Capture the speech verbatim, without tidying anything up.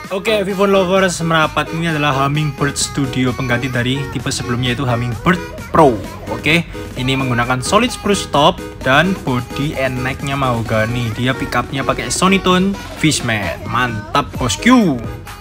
Oke, Vivon Lovers, merapat ini adalah Hummingbird Studio pengganti dari tipe sebelumnya yaitu Hummingbird Pro. Oke, ini menggunakan solid spruce top dan body and necknya mahogany. Dia pickupnya pakai Sonitone Fishman. Mantap bosku.